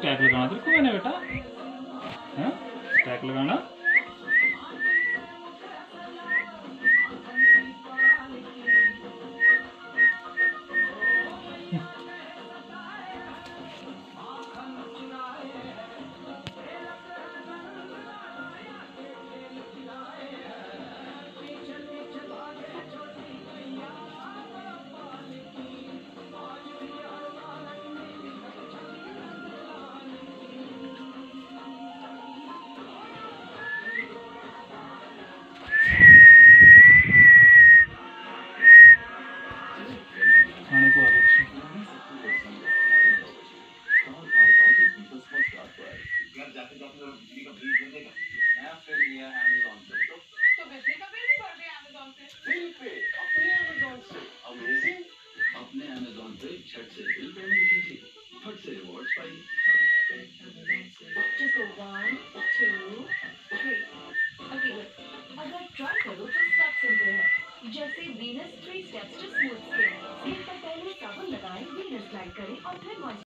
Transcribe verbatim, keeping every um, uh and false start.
Stack लगाना तेरे को मैंने बेटा, हाँ स्टैक लगाना। खाने को आ बच्चे। घर जाते जाते जरा बिजली का बिल दे देगा। मैं फिर लिया अमेज़न से। तो बिजली का बिल भी भर दिया अमेज़न से। बिल पे अपने अमेज़न से। अमेजिंग। अपने अमेज़न पे झट से बिल पेमेंट कीजिए। फट से रिवॉर्ड्स पाइए। Just go one, two, three. Okay, good. अगर ट्राई करो तो सब सिंपल है, जैसे Venus three steps to smooth skin. Skin पर पहले साबुन लगाएं, वीनस ग्लाइड करें और फिर मॉइस्चर